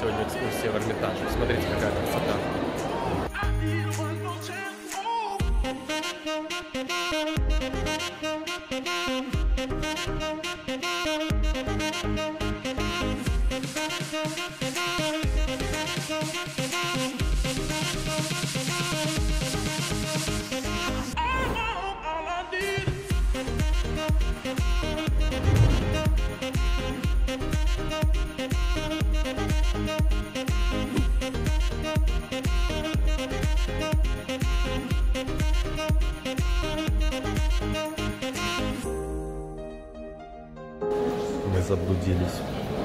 сегодня экскурсия в Эрмитаже. Смотрите, какая красота. Мы заблудились.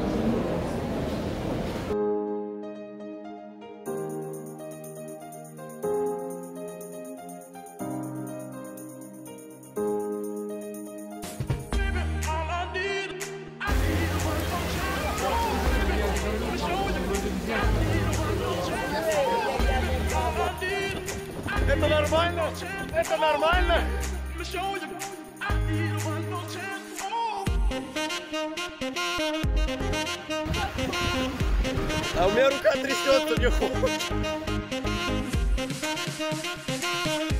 Это нормально? Это нормально? А у меня рука трясется, мне холодно.